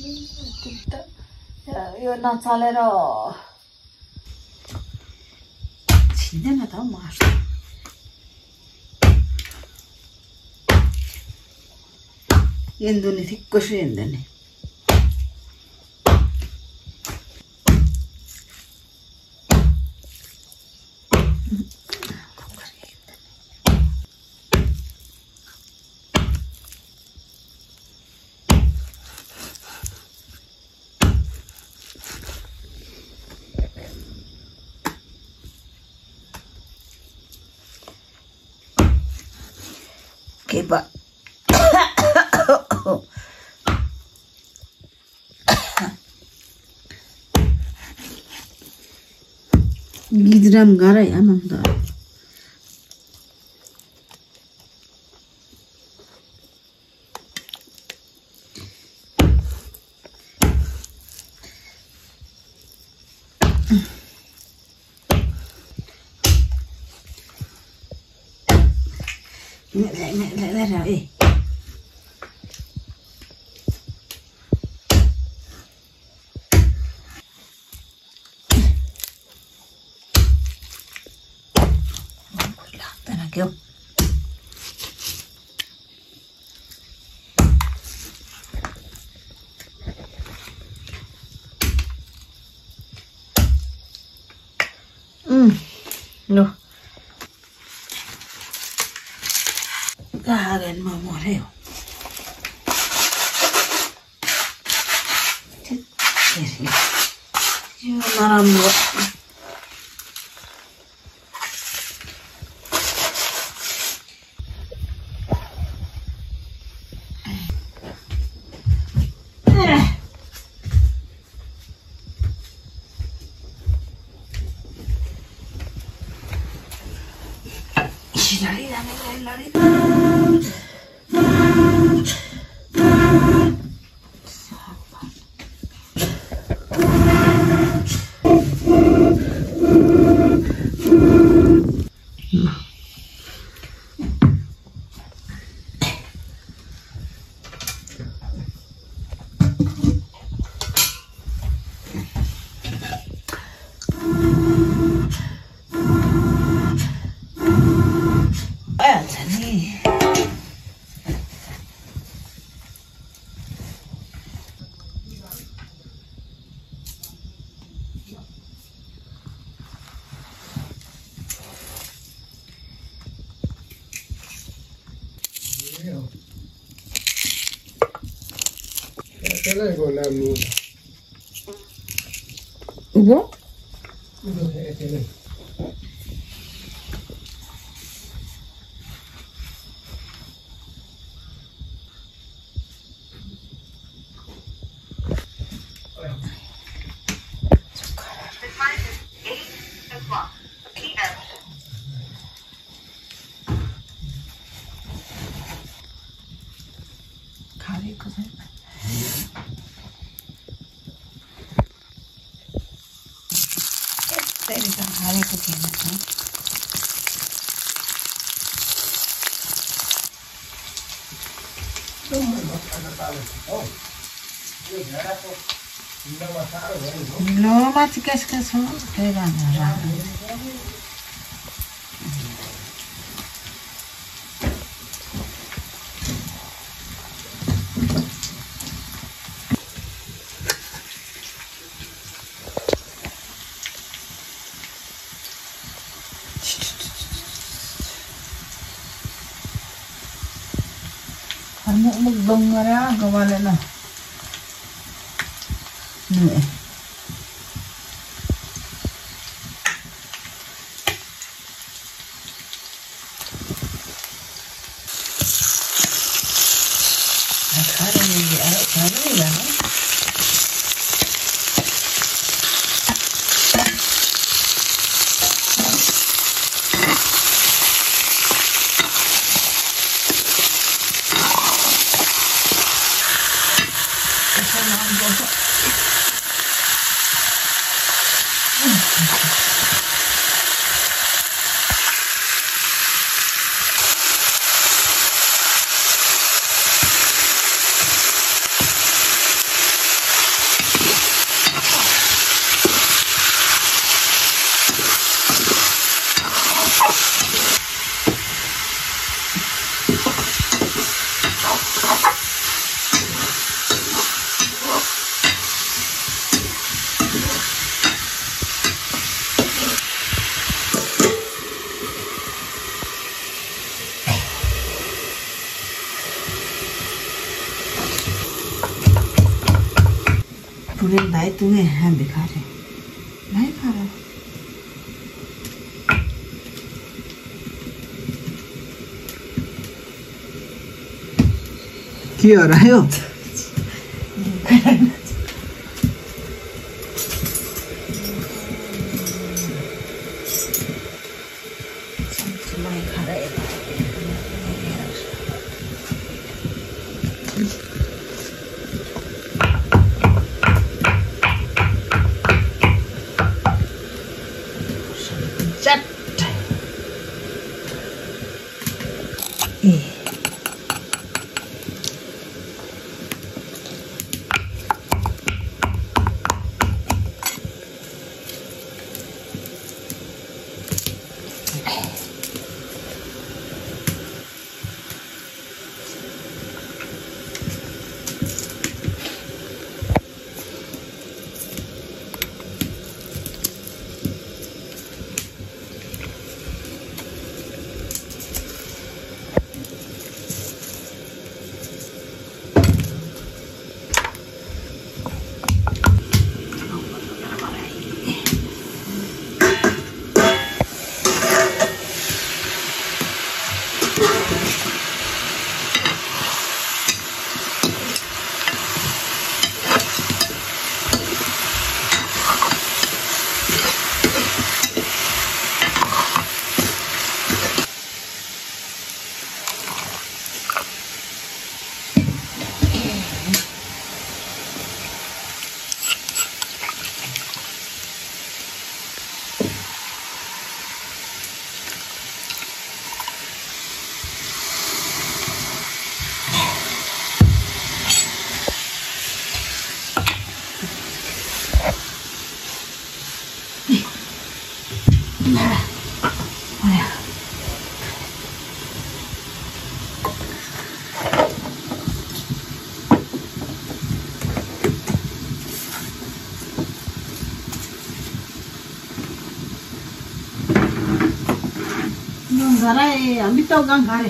यो नचलेर छिँदैन त हौ मासु ಎಂದುನಿ ಸಿಕ್ಕುಶು ಎಂದನೆ Kepa Gidram garai amam da Này kêu no gagan mà mò theo chưa làm được Lalit. Cái này gọi là Ủa? Cái này. Lo mas qu'est-ce que sont les gars Kamu mukbang ngara gawala na. Nih. Sekarang ini ada cari ya. पुरेन भाई तुम्हें हैं दिखा रहे नहीं खा रहा क्या हो रहा है यो Zara ambil tahu gang kare.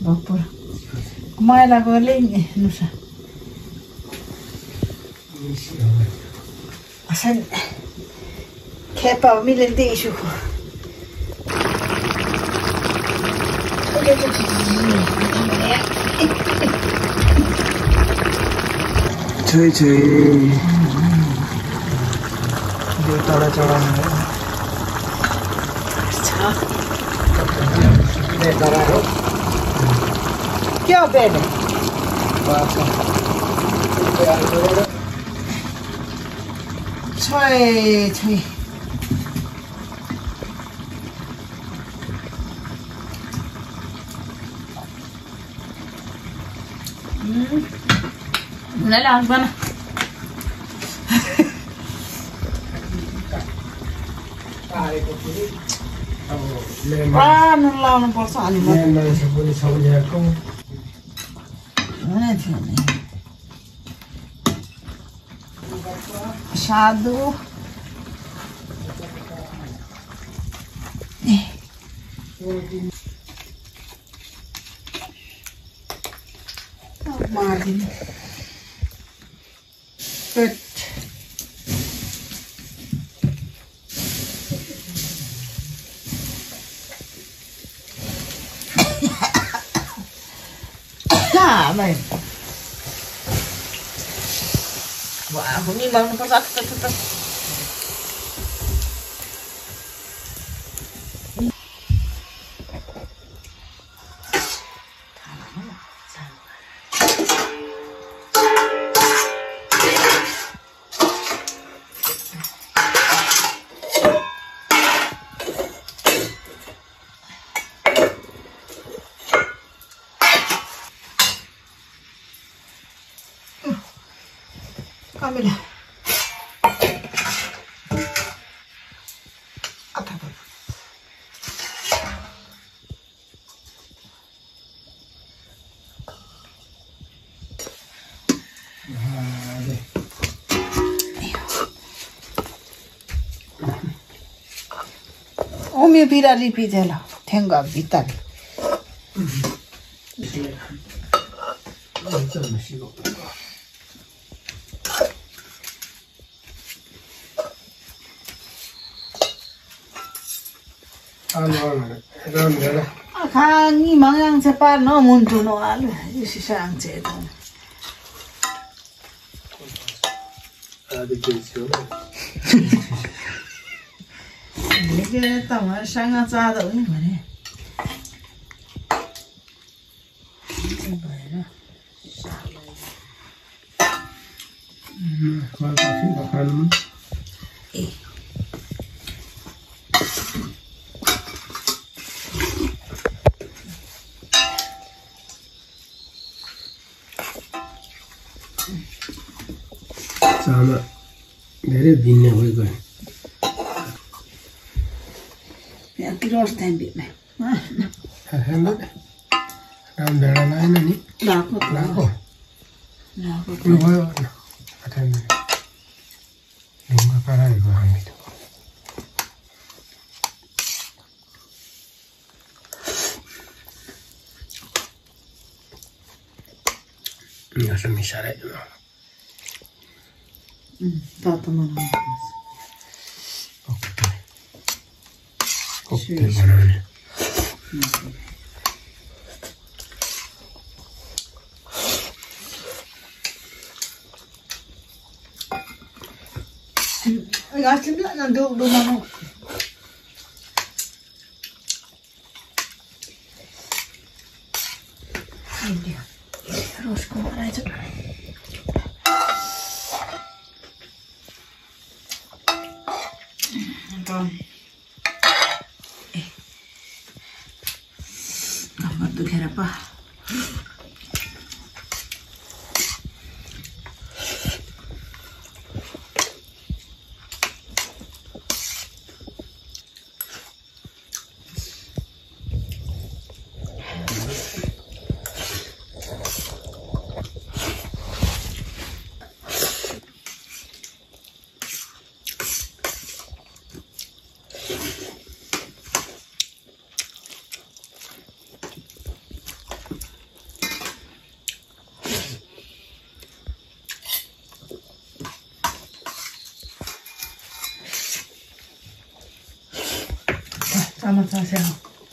Vapor. Maila ko lingi nusa. Asan kepa milen tisu. Chơi chơi điều tara chora này để tara हो क्या बेले छय छय Nãy là ăn bánh nó lao nó bỏ sẵn mà nên là sẽ muốn sống nhà không này thì này Sadu Margin Good. Này. Wah, ini bang persat tetap. Kamila. Apa? Omi pirali pidela. Tenga vital. Khang mang cepat no muncul no alu isi sang cetan. Ada kecil. Ini kita tahu sangat sada ini mana. Kalau kasih makan. Sama धेरै भिन्न भएको Ya terus tembik mah. Hebat. Daun darah lain ni. Laku. Lu भयो. Atau ni. Nunggu parai gua ambil. Ini asal misalnya tu. Tata mana? Koktel banana. Agak sedap nak duduk mana? Ini dia. Terus kemana aja? Gambar tu kira apa? Sama-sama siya.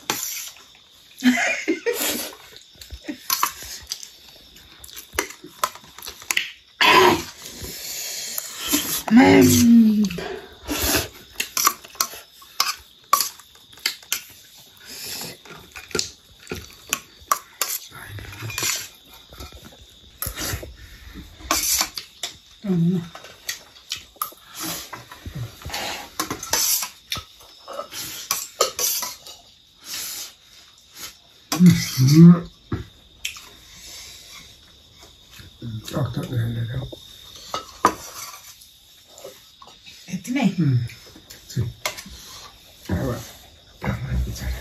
Itu nih. Sih. Awak. Jangan bicara.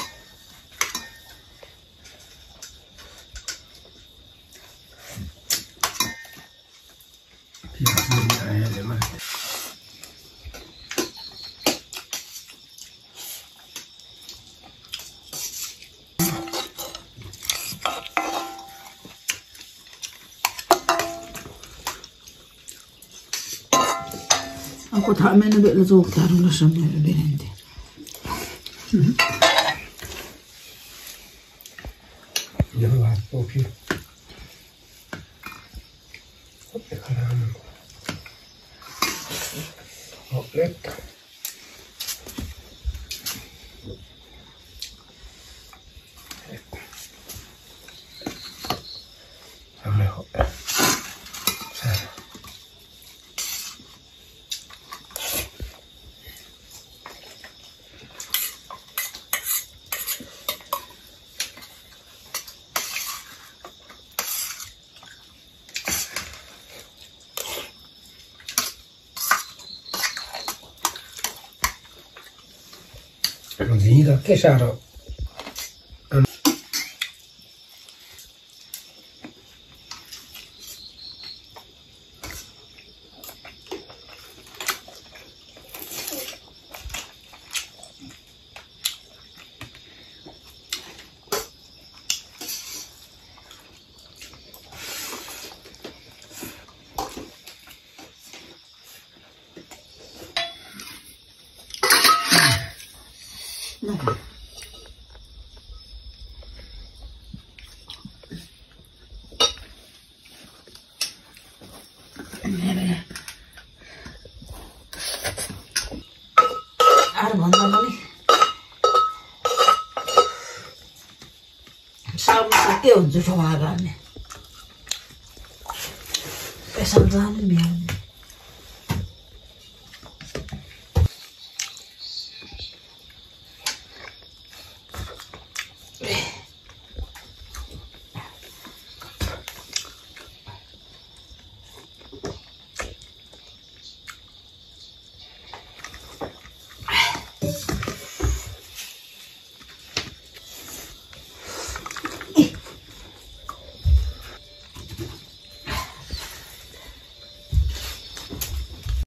Aku tak main nak lezuh taruh lah sama lebih nanti. Jangan okey. Okey karam. Okey. Sampai okey. Vida, che sarà? भन्दा पनि साउमा के हुन्छ ठुवा गर्ने पेसाब जानु भ्याउने